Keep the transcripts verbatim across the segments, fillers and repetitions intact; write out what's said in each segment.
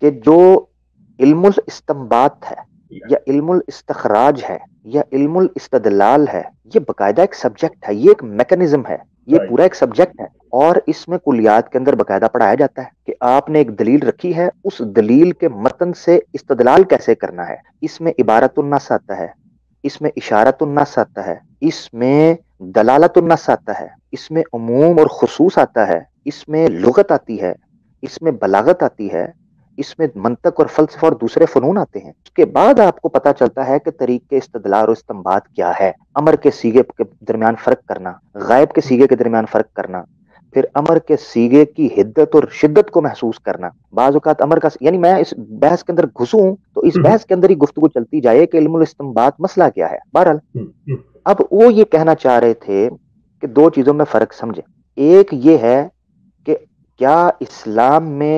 کہ جو علم الاستنباط ہے یا علم الاستخراج ہے یا علم الاستدلال ہے، یہ باقاعدہ ایک سبجیکٹ ہے، یہ ایک میکنزم ہے، یہ پورا ایک سبجیکٹ ہے، اور اس میں کلیات کے اندر باقاعدہ پڑھایا جاتا ہے کہ آپ نے ایک دلیل رکھی ہے، اس دلیل کے متن سے استدلال کیسے کرنا ہے۔ اس میں عبارت النص آتا ہے، اس میں اشارت النص آتا ہے، اس میں دلالت النص آتا ہے، اس میں عموم اور خصوص آتا ہے، اس میں لغت آتی ہے، اس میں بلاغت آتی ہے، اس میں منطق اور فلسفہ اور دوسرے فنون آتے ہیں۔ اس کے بعد آپ کو پتا چلتا ہے کہ طریق استدلال اور استنباط کیا ہے، امر کے سیغے کے درمیان فرق کرنا، غائب کے سیغے کے درمیان فرق کرنا، پھر امر کے سیغے کی حدت اور شدت کو محسوس کرنا۔ بعض اوقات امر کا، یعنی میں اس بحث کے اندر گھسوں تو اس بحث کے اندر ہی گفتگو چلتی جائے کہ علم الاستنباط مسئلہ کیا ہے۔ بہرحال اب وہ یہ کہنا چاہ رہے تھے کہ دو چیزوں میں فرق سمجھیں۔ ایک یہ ہے کہ کیا اسلام میں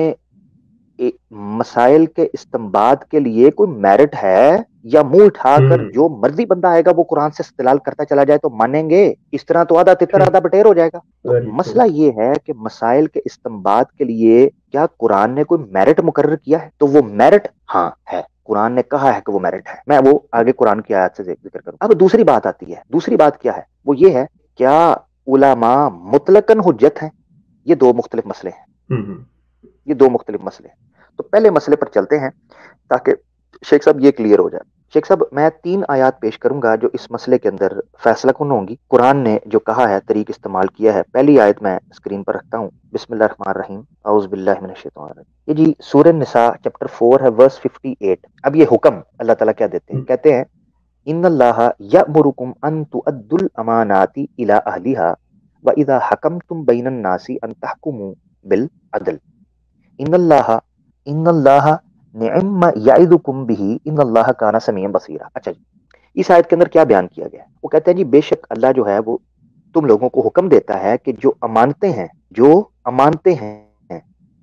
مسائل کے استنباط کے لیے کوئی میرٹ ہے، یا منہ اٹھا کر جو مرضی بندہ آئے گا وہ قرآن سے استدلال کرتا چلا جائے تو مانیں گے؟ اس طرح تو آدھا تتر آدھا بٹیر ہو جائے گا۔ تو مسئلہ یہ ہے کہ مسائل کے استنباط کے لیے کیا قرآن نے کوئی میرٹ مقرر کیا ہے؟ تو وہ میرٹ ہاں ہے، قرآن نے کہا ہے کہ وہ میرٹ ہے۔ میں وہ آگے قرآن کی آیات سے ذکر کروں۔ اب دوسری بات آتی ہے، دوسری بات کیا ہے؟ وہ یہ ہے کیا علماء مطلقاً حجت ہیں؟ یہ دو مختلف مسئلے ہیں، یہ دو مختلف مسئلے ہیں۔ تو پہلے مسئلے پر چلتے ہیں تاکہ شیخ صاحب یہ کلیئر ہو جائے۔ شیخ صاحب میں تین آیات پیش کروں گا جو اس مسئلے کے اندر فیصلہ کن ہوں گی۔ قرآن نے جو کہا ہے، طریق استعمال کیا ہے، پہلی آیت میں اسکرین پر رکھتا ہوں، بسم اللہ الرحمن الرحیم، اعوذ باللہ من الشیطان الرجیم۔ یہ جی سورہ نساء چیپٹر فور ہے، ورس ففٹی ایٹ۔ اب یہ حکم اللہ تعالیٰ کیا دیتے ہیں؟ کہتے ہیں ان اللہ یأمرکم ان تؤدوا الامانات الی اہلھا واذا حکمتم بین الناس ان تحکموا بالعدل ان اللہ ان اللہ نعم یعظکم بہ ان اللہ کان سمیعا بصیرا۔ اچھا جی، اس آیت کے اندر کیا بیان کیا گیا ہے؟ وہ کہتے ہیں جی بے شک اللہ جو ہے وہ تم لوگوں کو حکم دیتا ہے کہ جو امانتیں ہیں، جو امانتیں ہیں،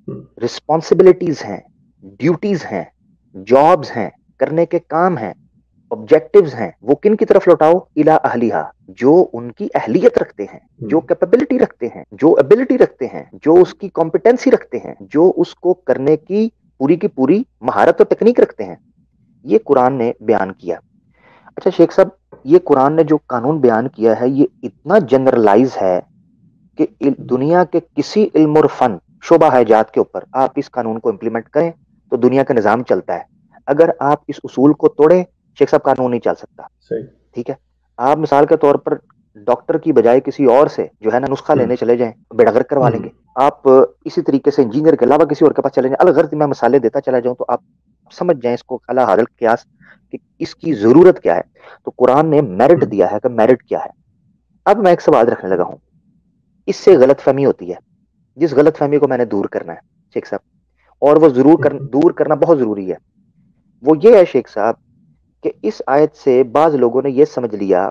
رسپانسبلٹیز ہیں، ڈیوٹیز ہیں، جابز ہیں، کرنے کے کام ہیں، آبجیکٹیوز ہیں، وہ کن کی طرف لوٹاؤ؟ الی اہلیھا، جو ان کی اہلیت رکھتے ہیں، جو کیپیبلٹی رکھتے ہیں، جو ایبلٹی رکھتے ہیں، جو اس کی کمپیٹنسی رکھتے ہیں، جو اس کو کرنے کی پوری کی پوری مہارت اور تکنیک رکھتے ہیں۔ یہ قرآن نے بیان کیا۔ اچھا شیخ صاحب، یہ قرآن نے جو قانون بیان کیا ہے یہ اتنا جنرلائز ہے کہ دنیا کے کسی علم اور فن شعبہ حیات کے اوپر آپ اس قانون کو امپلیمنٹ کریں تو دنیا کا نظام چلتا ہے۔ اگر آپ اس اصول کو توڑیں شیخ صاحب قانون نہیں چل سکتا۔ ٹھیک ہے، آپ مثال کے طور پر ڈاکٹر کی بجائے کسی اور سے جو ہے نا نسخہ لینے چلے جائیں، بیڑگر کروا لیں گے۔ آپ اسی طریقے سے انجینئر کے علاوہ کسی اور کے پاس چلے جائیں، الغرض میں مثالیں دیتا چلا جاؤں تو آپ سمجھ جائیں اس کو اعلیٰ حاضر قیاس کہ اس کی ضرورت کیا ہے۔ تو قرآن نے میرٹ دیا ہے کہ میرٹ کیا ہے۔ اب میں ایک سوال رکھنے لگا ہوں، اس سے غلط فہمی ہوتی ہے، جس غلط فہمی کو میں نے دور کرنا ہے شیخ صاحب، اور وہ ضرور کر دور کرنا بہت ضروری ہے۔ وہ یہ ہے شیخ صاحب کہ اس آیت سے بعض لوگوں نے یہ سمجھ لیا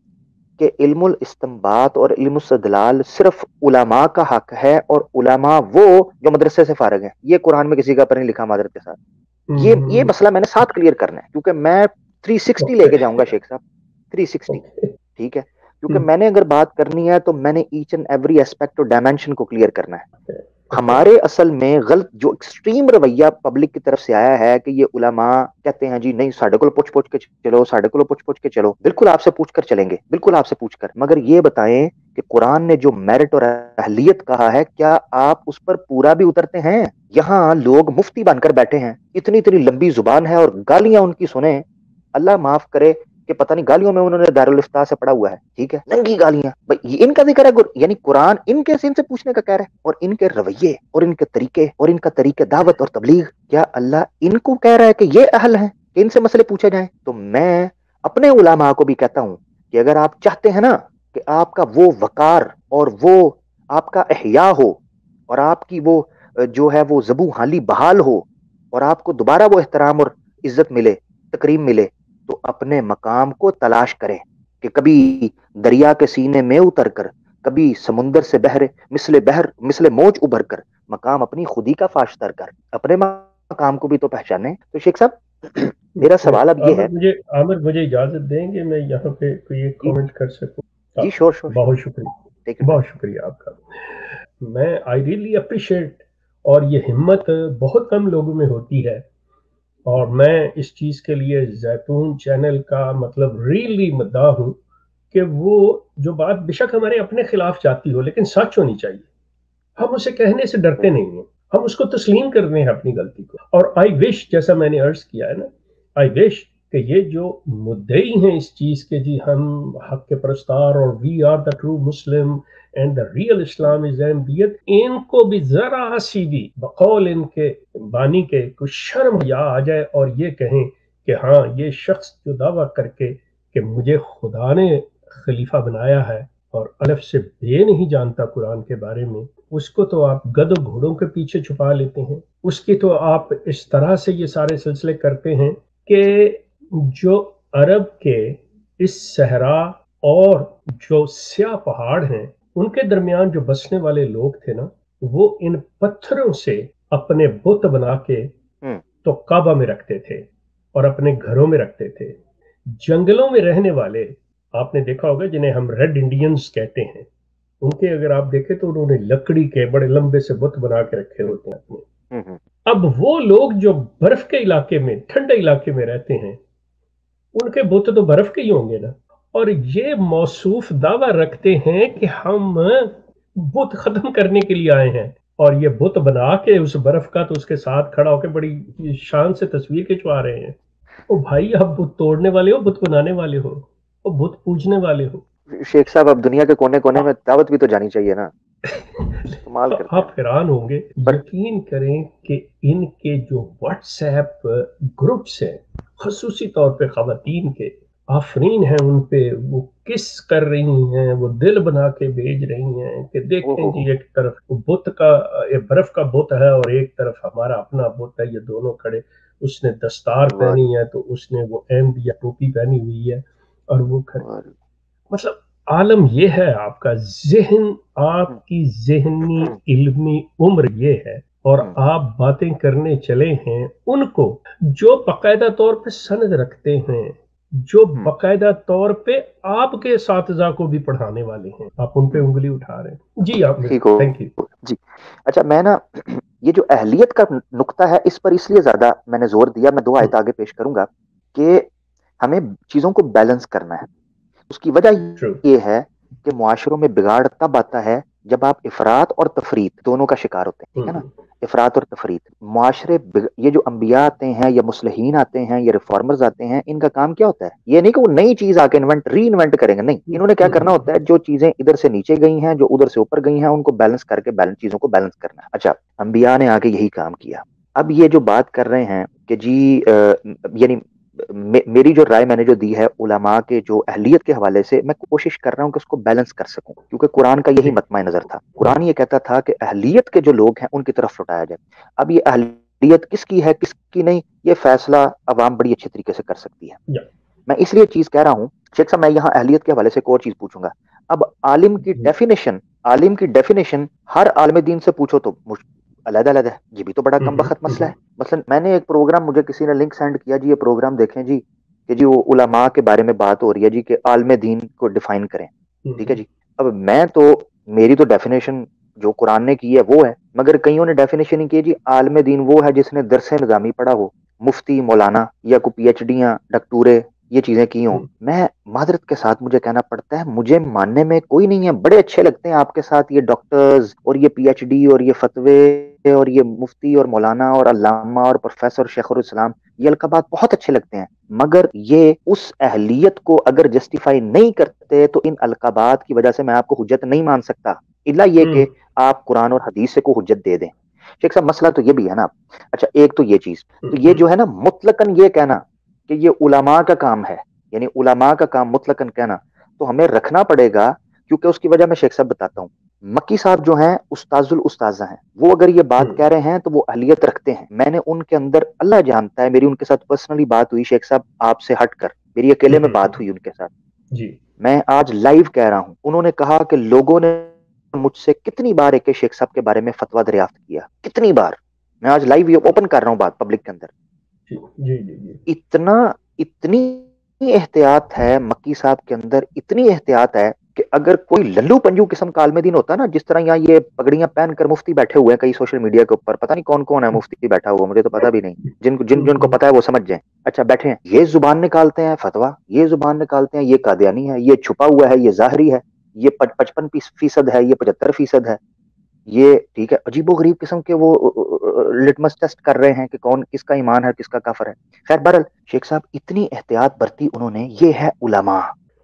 کہ علم الاستنباط اور علم الاستدلال صرف علماء کا حق ہے، اور علماء وہ جو مدرسے سے فارغ ہیں۔ یہ قرآن میں کسی کا پر نہیں لکھا معذرت کے ساتھ۔ یہ یہ مسئلہ میں نے ساتھ کلیئر کرنا ہے کیونکہ میں تھری سکسٹی لے کے جاؤں گا شیخ صاحب، تھری سکسٹی، ٹھیک ہے؟ کیونکہ میں نے اگر بات کرنی ہے تو میں نے ایچ اینڈ ایوری ایسپیکٹ اور ڈائمینشن کو کلیئر کرنا ہے۔ ہمارے اصل میں غلط جو ایکسٹریم رویہ پبلک کی طرف سے آیا ہے کہ یہ علماء کہتے ہیں جی نہیں ساڈے کو پوچھ پوچھ کے چلو، ساڈے کو پوچھ پوچھ کے چلو۔ بالکل آپ سے پوچھ کر چلیں گے، بالکل آپ سے پوچھ کر، مگر یہ بتائیں کہ قرآن نے جو میرٹ اور اہلیت کہا ہے کیا آپ اس پر پورا بھی اترتے ہیں؟ یہاں لوگ مفتی بن کر بیٹھے ہیں، اتنی اتنی لمبی زبان ہے اور گالیاں ان کی سنیں، اللہ معاف کرے کہ پتہ نہیں گالیوں میں انہوں نے دارالفتاح سے پڑھا ہوا ہے، ٹھیک ہے، ننگی گالیاں، بھائی یہ ان کا ذکر ہے، یعنی قرآن ان کے ان سے پوچھنے کا کہہ رہا ہے، اور ان کے رویے اور ان کے طریقے اور ان کا طریقہ دعوت اور تبلیغ، کیا اللہ ان کو کہہ رہا ہے کہ یہ اہل ہیں کہ ان سے مسئلے پوچھے جائیں؟ تو میں اپنے علماء کو بھی کہتا ہوں کہ اگر آپ چاہتے ہیں نا کہ آپ کا وہ وقار اور وہ آپ کا احیاء ہو اور آپ کی وہ جو ہے وہ زبوں حالی بحال ہو اور آپ کو دوبارہ وہ احترام اور عزت ملے، تکریم ملے، تو اپنے مقام کو تلاش کریں کہ کبھی دریا کے سینے میں اتر کر، کبھی سمندر سے بحر مثل بحر مثل موج ابھر کر، مقام اپنی خودی کا فاش تر کر اپنے مقام کو بھی تو پہچانے۔ تو شیخ صاحب میرا سوال اب یہ ہے، مجھے عامر مجھے اجازت دیں گے میں یہاں پہ کوئی ایک کامنٹ کر سکوں؟ جی شور شور، بہت شکریہ، بہت شکریہ آپ کا۔ میں آئی ریئلی اپریشیٹ اور یہ ہمت بہت کم لوگوں میں ہوتی ہے. اور میں اس چیز کے لیے زیتون چینل کا مطلب ریلی مداح ہوں کہ وہ جو بات بے شک ہمارے اپنے خلاف جاتی ہو لیکن سچ ہونی چاہیے. ہم اسے کہنے سے ڈرتے نہیں ہیں, ہم اس کو تسلیم کر رہے ہیں اپنی غلطی کو. اور آئی وش, جیسا میں نے عرض کیا ہے نا, آئی وش کہ یہ جو مدعی ہیں اس چیز کے جی ہم حق کے پرستار اور we are the true Muslim and the real Islam is Ahmadiyyat, ان کو بھی ذرا سی بھی بقول ان کے بانی کے کچھ شرم یا آ جائے اور یہ کہیں کہ ہاں یہ شخص جو دعویٰ کر کے کہ مجھے خدا نے خلیفہ بنایا ہے اور الف سے بے نہیں جانتا قرآن کے بارے میں, اس کو تو آپ گد و گھوڑوں کے پیچھے چھپا لیتے ہیں. اس کی تو آپ اس طرح سے یہ سارے سلسلے کرتے ہیں کہ جو عرب کے اس صحرا اور جو سیاہ پہاڑ ہیں ان کے درمیان جو بسنے والے لوگ تھے نا, وہ ان پتھروں سے اپنے بت بنا کے تو کعبہ میں رکھتے تھے اور اپنے گھروں میں رکھتے تھے. جنگلوں میں رہنے والے آپ نے دیکھا ہوگا جنہیں ہم ریڈ انڈینز کہتے ہیں, ان کے اگر آپ دیکھیں تو انہوں نے لکڑی کے بڑے لمبے سے بت بنا کے رکھے ہوتے ہیں اپنے. اب وہ لوگ جو برف کے علاقے میں, ٹھنڈے علاقے میں رہتے ہیں, ان کے بت تو برف کے ہی ہوں گے نا, اور یہ موصوف دعویٰ رکھتے ہیں کہ ہم بت ختم کرنے کے لیے آئے ہیں, اور یہ بت بنا کے اس برف کا تو اس کے ساتھ کھڑا ہو کے بڑی شان سے تصویر کھنچوا رہے ہیں. او بھائی, آپ بت توڑنے والے ہو, بت بنانے والے ہو, اور بت پوجنے والے ہو. شیخ صاحب اب دنیا کے کونے کونے میں دعوت بھی تو جانی چاہیے نا. آپ حیران ہوں گے, یقین کریں کہ ان کے جو واٹس ایپ گروپس ہیں خصوصی طور پہ خواتین کے, آفرین ہیں ان پہ, وہ کس کر رہی ہیں, وہ دل بنا کے بھیج رہی ہیں کہ دیکھیں جی ایک طرف بت کا برف کا بت ہے اور ایک طرف ہمارا اپنا بت ہے, یہ دونوں کھڑے, اس نے دستار پہنی ہے تو اس نے وہ احمدیہ ٹوپی پہنی ہوئی ہے, اور وہ کھڑے. مطلب عالم یہ ہے, آپ کا ذہن, آپ کی ذہنی علمی عمر یہ ہے, اور آپ باتیں کرنے چلے ہیں ان کو جو باقاعدہ طور پہ سند رکھتے ہیں, جو باقاعدہ طور پہ آپ کے اساتذہ کو بھی پڑھانے والے ہیں, آپ ان پہ انگلی اٹھا رہے ہیں. جی آپ تھینک یو. جی اچھا, میں نا یہ جو اہلیت کا نقطہ ہے اس پر اس لیے زیادہ میں نے زور دیا, میں دو آیت آگے پیش کروں گا کہ ہمیں چیزوں کو بیلنس کرنا ہے. اس کی وجہ یہ ہے کہ معاشروں میں بگاڑ تب آتا ہے جب آپ افراط اور تفریط دونوں کا شکار ہوتے ہیں, ٹھیک ہے نا, افراط اور تفریط. معاشرے یہ جو انبیاء آتے ہیں یا مصلحین آتے ہیں یا ریفارمرز آتے ہیں, ان کا کام کیا ہوتا ہے؟ یہ نہیں کہ وہ نئی چیز آ کے انوینٹ ری انوینٹ کریں گے, نہیں, انہوں نے کیا کرنا ہوتا ہے, جو چیزیں ادھر سے نیچے گئی ہیں, جو ادھر سے اوپر گئی ہیں, ان کو بیلنس کر کے بیلنس چیزوں کو بیلنس کرنا ہے. اچھا, انبیاء نے آگے یہی کام کیا. اب یہ جو بات کر رہے ہیں کہ جی یعنی میری جو رائے میں نے جو دی ہے علماء کے جو اہلیت کے حوالے سے, میں کوشش کر رہا ہوں کہ اس کو بیلنس کر سکوں, کیونکہ قرآن کا یہی مطمع نظر تھا. قرآن یہ کہتا تھا کہ اہلیت کے جو لوگ ہیں ان کی طرف لوٹایا جائے. اب یہ اہلیت کس کی ہے کس کی نہیں, یہ فیصلہ عوام بڑی اچھے طریقے سے کر سکتی ہے. میں اس لیے چیز کہہ رہا ہوں شیخ صاحب, میں یہاں اہلیت کے حوالے سے ایک اور چیز پوچھوں گا. اب عالم کی ڈیفینیشن عالم کی ڈیفینیشن ہر عالم دین سے پوچھو تو علیحدہ علیحدہ ہے, یہ بھی تو بڑا کم بخت مسئلہ ہے. مثلا میں نے ایک پروگرام, مجھے کسی نے لنک سینڈ کیا, جی یہ پروگرام دیکھیں جی کہ جی وہ علماء کے بارے میں بات ہو رہی ہے جی کہ عالم دین کو ڈیفائن کریں, ٹھیک ہے جی. اب میں تو میری تو ڈیفینیشن جو قرآن نے کی ہے وہ ہے, مگر کئیوں نے ڈیفینیشن ہی کی جی عالم دین وہ ہے جس نے درس نظامی پڑھا ہو, مفتی مولانا یا کوئی پی ایچ ڈیاں ڈاکٹورے یہ چیزیں کی ہوں. میں معذرت کے ساتھ مجھے کہنا پڑتا ہے, مجھے ماننے میں کوئی نہیں ہے, بڑے اچھے لگتے ہیں آپ کے ساتھ یہ ڈاکٹرز اور یہ پی ایچ ڈی اور یہ فتوے اور یہ مفتی اور مولانا اور علامہ اور پروفیسر شیخ الاسلام, یہ القابات بہت اچھے لگتے ہیں, مگر یہ اس اہلیت کو اگر جسٹیفائی نہیں کرتے تو ان القابات کی وجہ سے میں آپ کو حجت نہیں مان سکتا, الا یہ کہ آپ قرآن اور حدیث سے کو حجت دے دیں. شیخ صاحب مسئلہ تو یہ بھی ہے نا. اچھا, ایک تو یہ چیز, تو یہ جو ہے نا مطلقاً یہ کہنا کہ یہ علماء کا کام ہے, یعنی علماء کا کام مطلقاً کہنا تو ہمیں رکھنا پڑے گا, کیونکہ اس کی وجہ میں شیخ صاحب بتاتا ہوں. مکی صاحب جو ہیں استاذ الاستاذہ ہیں, وہ اگر یہ بات کہہ رہے ہیں تو وہ اہلیت رکھتے ہیں. میں نے ان کے اندر, اللہ جانتا ہے, میری ان کے ساتھ پرسنلی بات ہوئی شیخ صاحب آپ سے ہٹ کر, میری اکیلے میں بات ہوئی ان کے ساتھ. جی میں آج لائیو کہہ رہا ہوں, انہوں نے کہا کہ لوگوں نے مجھ سے کتنی بار ایک شیخ صاحب کے بارے میں فتویٰ دریافت کیا, کتنی بار. میں آج لائیو اوپن کر رہا ہوں بات پبلک کے اندر. جی جی جی اتنا اتنی احتیاط ہے مکی صاحب کے اندر, اتنی احتیاط ہے کہ اگر کوئی للو پنجو قسم کا عالم دین ہوتا نا، جس طرح یہاں یہ پگڑیاں پہن کر مفتی بیٹھے ہوئے ہیں کئی سوشل میڈیا کے اوپر، پتہ نہیں کون کون ہے مفتی بیٹھا ہوا، مجھے تو پتہ بھی نہیں، جن جن جن کو پتہ ہے وہ سمجھ جائیں، اچھا بیٹھے ہیں، یہ زبان نکالتے ہیں فتویٰ، یہ زبان نکالتے ہیں یہ قادیانی ہے، یہ چھپا ہوا ہے، یہ ظاہری ہے، یہ پچپن فیصد ہے، یہ پچہتر فیصد ہے، یہ ٹھیک ہے، عجیب و غریب قسم کے وہ لٹمس ٹیسٹ کر رہے ہیں کہ کون کس کا ایمان ہے کس کا کافر ہے. خیر بہرحال شیخ صاحب اتنی احتیاط برتی انہوں نے، یہ ہے علماء.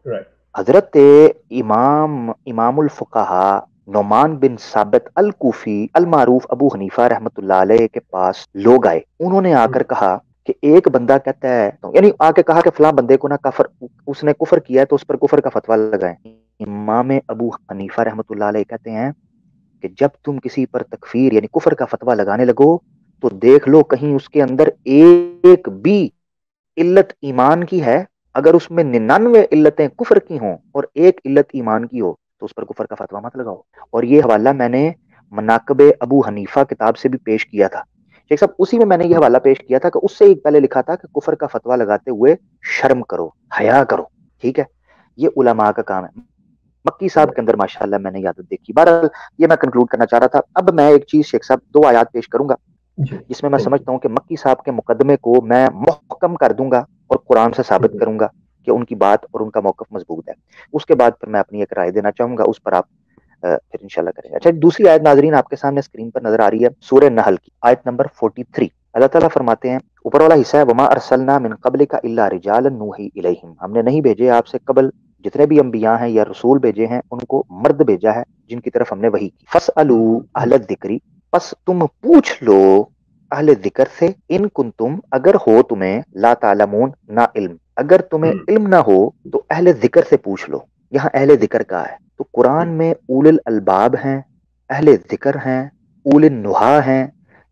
حضرت امام امام الفقہا نعمان بن ثابت الکوفی المعروف ابو حنیفہ رحمۃ اللہ علیہ کے پاس لوگ آئے، انہوں نے آ کر کہا کہ ایک بندہ کہتا ہے، یعنی آ کے کہا کہ فلاں بندے کو نہ کفر، اس نے کفر کیا ہے تو اس پر کفر کا فتویٰ لگائیں. امام ابو حنیفہ رحمۃ اللہ علیہ کہتے ہیں کہ جب تم کسی پر تکفیر یعنی کفر کا فتویٰ لگانے لگو تو دیکھ لو کہیں اس کے اندر ایک بھی علت ایمان کی ہے. اگر اس میں ننانوے علتیں کفر کی ہوں اور ایک علت ایمان کی ہو تو اس پر کفر کا فتویٰ مت لگاؤ. اور یہ حوالہ میں نے مناقب ابو حنیفہ کتاب سے بھی پیش کیا تھا شیخ صاحب، اسی میں میں نے یہ حوالہ پیش کیا تھا کہ اس سے ایک پہلے لکھا تھا کہ کفر کا فتویٰ لگاتے ہوئے شرم کرو، حیا کرو. ٹھیک ہے، یہ علماء کا کام ہے. مکی صاحب کے اندر ماشاءاللہ میں نے عادت دیکھی. بہرحال یہ میں کنکلوڈ کرنا چاہ رہا تھا. اب میں ایک چیز شیخ صاحب دو آیات پیش کروں گا جس میں میں سمجھتا ہوں کہ مکی صاحب کے مقدمے کو میں محکم کر دوں گا اور قرآن سے ثابت کروں گا کہ ان کی بات اور ان کا موقف مضبوط ہے. اس کے بعد پھر میں اپنی ایک رائے دینا چاہوں گا، اس پر آپ پھر انشاءاللہ کریں گے. اچھا دوسری آیت ناظرین آپ کے سامنے اسکرین پر نظر آ رہی ہے، سورہ نحل کی آیت نمبر تینتالیس. اللہ تعالیٰ فرماتے ہیں، اوپر والا حصہ ہے، وما ارسلنا من قبلک الا رجالا نوحی الیہم، ہم نے نہیں بھیجے آپ سے قبل جتنے بھی انبیاء ہیں یا رسول بھیجے ہیں ان کو مرد بھیجا ہے جن کی طرف ہم نے وحی کی. فاسألوا اہل الذکر، پس تم پوچھ لو اہل ذکر سے، ان کنتم اگر ہو تمہیں، لا تعلمون نا علم، اگر تمہیں علم نہ ہو تو اہل ذکر سے پوچھ لو. یہاں اہل ذکر کا ہے تو قرآن میں اول الالباب ہیں، اہل ذکر ہیں، اول النہا ہیں،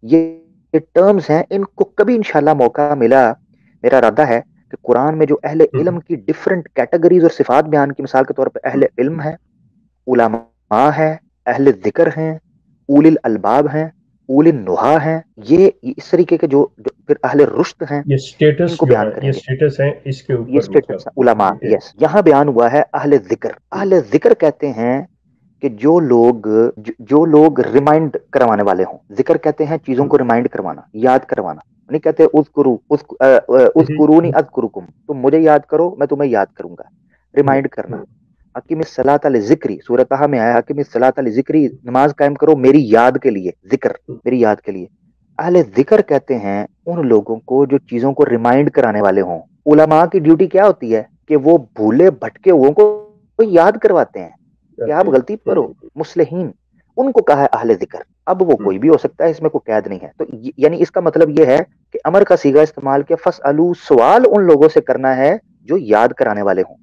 یہ ٹرمز ہیں. ان کو کبھی انشاءاللہ موقع ملا، میرا ارادہ ہے کہ قرآن میں جو اہل علم کی ڈیفرنٹ کیٹیگریز اور صفات بیان کی، مثال کے طور پہ اہل علم ہے، علماء ہے، اہل ذکر ہیں، اول الالباب ہیں، اول النہا ہیں، یہ اس طریقے کے جو پھر اہل رشد ہیں یہ سٹیٹس ان کو جو بیان ہے، کریں یہ گے. سٹیٹس ہیں اس کے یہ اوپر اسٹیٹس مطلب علماء، یس یہاں بیان ہوا ہے اہل ذکر. اہل ذکر کہتے ہیں کہ جو لوگ جو لوگ ریمائنڈ کروانے والے ہوں. ذکر کہتے ہیں چیزوں کو ریمائنڈ کروانا، یاد کروانا. نہیں کہتے اذکرو اذکرونی اذکرکم، تم مجھے یاد کرو میں تمہیں یاد کروں گا. ریمائنڈ کرنا. حکیم الصلاۃ لذکری، سورۃ طہ میں آیا حکیم الصلاۃ لذکری، نماز قائم کرو میری یاد کے لیے، ذکر میری یاد کے لیے. اہل ذکر کہتے ہیں ان لوگوں کو جو چیزوں کو ریمائنڈ کرانے والے ہوں. علماء کی ڈیوٹی کیا ہوتی ہے کہ وہ بھولے بھٹکے ہوئے کو یاد کرواتے ہیں کہ آپ غلطی پر ہو. مصلحین ان کو کہا ہے اہل ذکر. اب وہ کوئی بھی ہو سکتا ہے، اس میں کوئی قید نہیں ہے. تو یعنی اس کا مطلب یہ ہے کہ امر کا صیغہ استعمال کے فاسألوا، سوال ان لوگوں سے کرنا ہے جو یاد کرانے والے ہوں.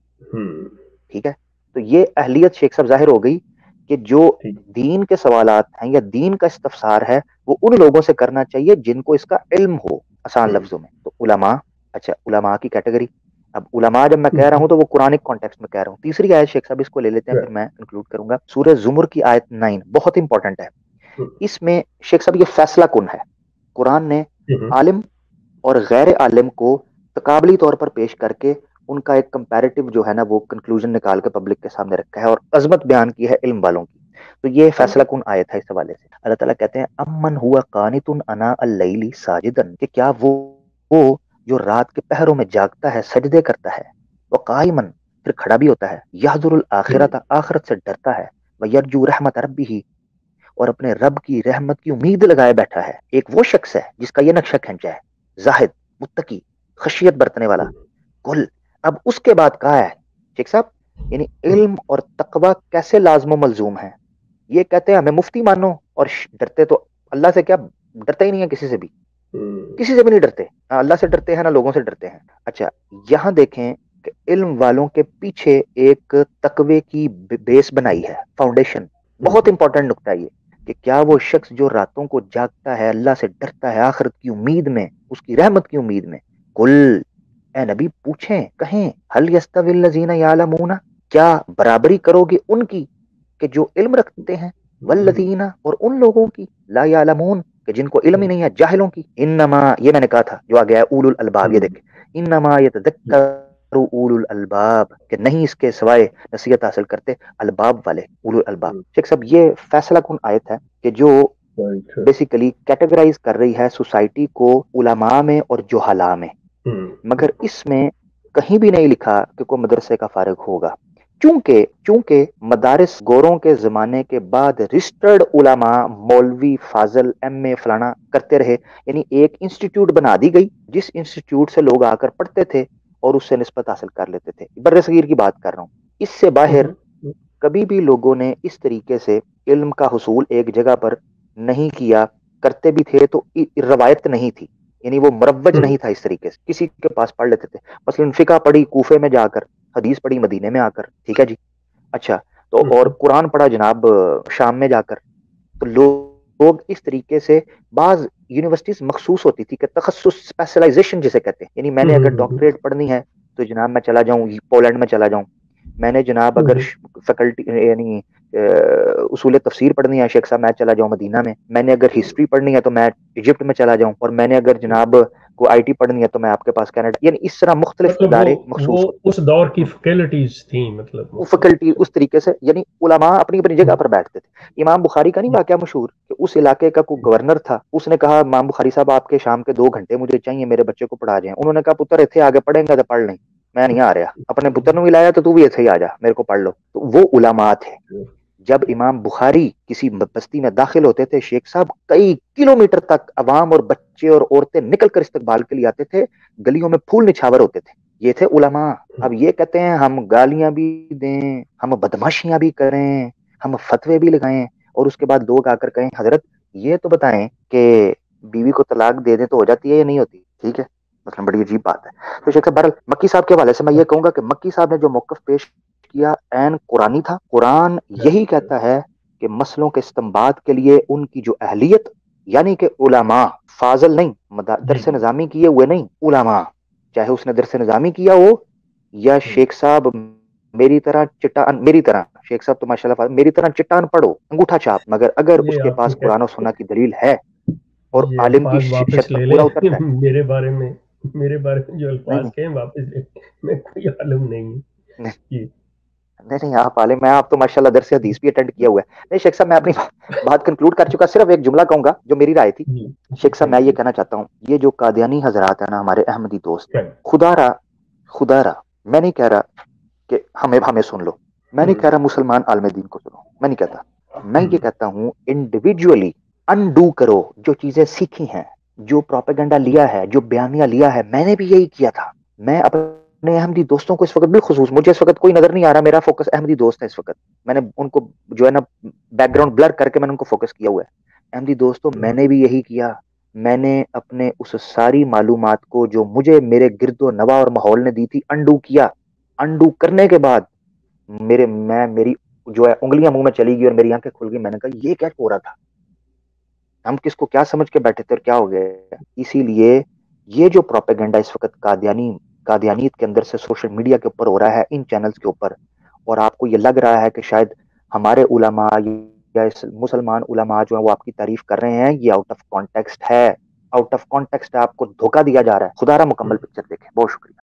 ٹھیک ہے، تو یہ اہلیت شیخ صاحب ظاہر ہو گئی کہ جو دین کے سوالات ہیں یا دین کا استفسار ہے وہ ان لوگوں سے کرنا چاہیے جن کو اس کا علم ہو، آسان لفظوں میں. تو علماء، اچھا علماء کی کیٹیگری. اب علماء جب میں کہہ رہا ہوں تو وہ قرآنک کانٹیکسٹ میں کہہ رہا ہوں. تیسری آیت شیخ صاحب اس کو لے لیتے ہیں پھر میں کنکلوڈ کروں گا. سورہ زمر کی آیت نائن بہت امپورٹنٹ ہے. اس میں شیخ صاحب یہ فیصلہ کن ہے. قرآن نے عالم اور غیر عالم کو تقابلی طور پر پیش کر کے ان کا ایک کمپیریٹیو جو ہے نا وہ کنکلوژن نکال کے پبلک کے سامنے رکھا ہے اور عظمت بیان کی ہے علم والوں کی. تو یہ فیصلہ کن آیت ہے. اس حوالے سے اللہ تعالیٰ کہتے ہیں امن ہوا قانت انا اللیل ساجدا، کہ کیا وہ وہ جو رات کے پہروں میں جاگتا ہے سجدے کرتا ہے، وہ قائمن پھر کھڑا بھی ہوتا ہے، یحذر الاخرۃ آخرت سے ڈرتا ہے، ویرجو رحمت ربہ اور اپنے رب کی رحمت کی امید لگائے بیٹھا ہے. ایک وہ شخص ہے جس کا یہ نقشہ کھینچا ہے، زاہد، متقی، خشیت برتنے والا. کل اب اس کے بعد کہا ہے شیخ صاحب یعنی علم اور تقوی کیسے لازم و ملزوم ہیں. یہ کہتے ہیں ہمیں مفتی مانو اور ڈرتے تو اللہ سے کیا ڈرتے ہی نہیں ہے، کسی سے بھی کسی سے بھی نہیں ڈرتے، نہ اللہ سے ڈرتے ہیں نہ لوگوں سے ڈرتے ہیں. اچھا یہاں دیکھیں کہ علم والوں کے پیچھے ایک تقوی کی بیس بنائی ہے، فاؤنڈیشن. بہت امپورٹنٹ نقطہ یہ کہ کیا وہ شخص جو راتوں کو جاگتا ہے، اللہ سے ڈرتا ہے، آخرت کی امید میں، اس کی رحمت کی امید میں. کل اے نبی پوچھیں، کہیں، هل يستوي الذين يعلمون، کیا برابری کرو گے ان کی کہ جو علم رکھتے ہیں، والذین اور ان لوگوں کی، لا يعلمون کہ جن کو علم ہی نہیں ہے، جاہلوں کی. انما یہ میں نے کہا تھا جو آ گیا ہے اولو الالباب. یہ دیکھیں انما يتذکر اولو الالباب کہ نہیں اس کے سوائے نصیحت حاصل کرتے الباب والے، اولو الالباب. شیخ صاحب یہ فیصلہ کن آیت ہے کہ جو بیسیکلی کیٹیگرائز کر رہی ہے سوسائٹی کو علماء میں اور جہلاء میں، مگر اس میں کہیں بھی نہیں لکھا کہ کوئی مدرسے کا فارغ ہوگا، چونکہ چونکہ مدارس گوروں کے زمانے کے بعد رجسٹرڈ علماء مولوی فاضل ایم اے فلانا کرتے رہے، یعنی ایک انسٹیٹیوٹ بنا دی گئی جس انسٹیٹیوٹ سے لوگ آ کر پڑھتے تھے اور اس سے نسبت حاصل کر لیتے تھے. بر صغیر کی بات کر رہا ہوں. اس سے باہر کبھی بھی لوگوں نے اس طریقے سے علم کا حصول ایک جگہ پر نہیں کیا، کرتے بھی تھے تو روایت نہیں تھی، یعنی وہ مروج نہیں تھا اس طریقے سے، کسی کے پاس پڑھ لیتے تھے. مثلا فقہ پڑھی کوفے میں جا کر، حدیث پڑھی مدینے میں آ کر، ٹھیک ہے جی، اچھا تو اور قرآن پڑھا جناب شام میں جا کر. تو لوگ اس طریقے سے، بعض یونیورسٹیز مخصوص ہوتی تھی کہ تخصص اسپیشلائزیشن جسے کہتے ہیں، یعنی میں نے اگر ڈاکٹریٹ پڑھنی ہے تو جناب میں چلا جاؤں پولینڈ میں چلا جاؤں، میں نے جناب اگر فیکلٹی یعنی اصول تفسیر پڑھنی ہے شیخ صاحب میں چلا جاؤں مدینہ میں، میں نے اگر ہسٹری پڑھنی ہے تو میں ایجپٹ میں چلا جاؤں، اور میں نے اگر جناب کو آئی ٹی پڑھنی ہے تو میں آپ کے پاس کینیڈا، یعنی اس طرح مختلف مطلب ادارے وہ مخصوص وہ اس دور کی فیکلٹیز تھیں، مطلب وہ فیکلٹی اس طریقے سے، یعنی علماء اپنی اپنی جگہ پر بیٹھتے تھے. امام بخاری کا نہیں واقعہ مشہور کہ اس علاقے کا کوئی گورنر تھا، اس نے کہا امام بخاری صاحب آپ کے شام کے دو گھنٹے مجھے چاہیے میرے بچے کو پڑھا جائیں. انہوں نے کہا پتر اتنے آگے پڑھیں گا تو پڑھ لیں، میں نہیں آ رہا، اپنے پتر نے بھی لایا تو تو بھی ایسے ہی آ جا میرے کو پڑھ لو. تو وہ علماء تھے. جب امام بخاری کسی بستی میں داخل ہوتے تھے شیخ صاحب، کئی کلومیٹر تک عوام اور بچے اور عورتیں نکل کر استقبال کے لیے آتے تھے، گلیوں میں پھول نچھاور ہوتے تھے. یہ تھے علماء. اب یہ کہتے ہیں ہم گالیاں بھی دیں، ہم بدماشیاں بھی کریں، ہم فتوے بھی لگائیں، اور اس کے بعد لوگ آ کر کہیں حضرت یہ تو بتائیں کہ بیوی کو طلاق دے دیں تو ہو جاتی ہے یا نہیں ہوتی؟ ٹھیک ہے، مطلب بڑی عجیب بات ہے. تو شیخ صاحب بہرحال مکی صاحب کے حوالے سے میں یہ کہوں گا کہ مکی صاحب نے جو موقف پیش کیا عین قرآنی تھا. قرآن یہی کہتا ہے کہ مسئلوں کے استنباط کے لیے ان کی جو اہلیت، یعنی کہ علماء فاضل نہیں، درس نظامی کیے ہوئے نہیں، علماء، چاہے اس نے درس نظامی کیا ہو یا شیخ صاحب میری طرح چٹان، میری طرح شیخ صاحب تو ماشاءاللہ میری طرح چٹان پڑھو انگوٹھا چھاپ، مگر اگر اس کے پاس قرآن و سنت کی دلیل ہے اور یہ عالم کی الفاظ واپس شرط پر لے لیں پورا اترتا ہے. میرے بارے میں میرے بارے میں جو نہیں الفاظ کہیں واپس لے، میں کوئی عالم نہیں ہوں. نہیں نہیں نہیں آپ عالم میں، آپ تو ماشاءاللہ درس حدیث بھی اٹینڈ کیا ہوا ہے. نہیں شیخ صاحب میں اپنی بات کنکلوڈ کر چکا، صرف ایک جملہ کہوں گا جو میری رائے تھی. شیخ صاحب میں یہ کہنا چاہتا ہوں، یہ جو قادیانی حضرات ہیں نا ہمارے احمدی دوست، خدا را خدا را میں نہیں کہہ رہا کہ ہمیں ہمیں سن لو، میں نہیں کہہ رہا مسلمان عالم دین کو سنو، میں نہیں کہتا. میں یہ کہتا ہوں انڈیویجولی انڈو کرو جو چیزیں سیکھی ہیں، جو پروپیگنڈا لیا ہے، جو بیانیہ لیا ہے. میں نے بھی یہی کیا تھا. میں اپنے احمدی دوستوں کو اس وقت بھی خصوص، مجھے اس وقت کوئی نظر نہیں آ رہا، میرا فوکس احمدی دوست ہے اس وقت، میں نے ان کو جو ہے نا بیک گراؤنڈ بلر کر کے میں نے ان کو فوکس کیا ہوا ہے. احمدی دوستوں میں نے بھی یہی کیا. میں نے اپنے اس ساری معلومات کو جو مجھے میرے گرد و نواح اور ماحول نے دی تھی انڈو کیا. انڈو کرنے کے بعد میرے میں میری جو ہے انگلیاں منہ میں چلی گئی اور میری آنکھیں کھل گئی. میں نے کہا یہ کیا ہو رہا تھا، ہم کس کو کیا سمجھ کے بیٹھے تھے اور کیا ہو گیا. اسی لیے یہ جو پروپیگنڈا اس وقت قادیانی قادیانیت کے اندر سے سوشل میڈیا کے اوپر ہو رہا ہے، ان چینلز کے اوپر، اور آپ کو یہ لگ رہا ہے کہ شاید ہمارے علماء یا مسلمان علماء جو ہیں وہ آپ کی تعریف کر رہے ہیں، یہ آؤٹ آف کانٹیکسٹ ہے. آؤٹ آف کانٹیکسٹ آپ کو دھوکہ دیا جا رہا ہے. خدا را مکمل پکچر دیکھیں. بہت شکریہ.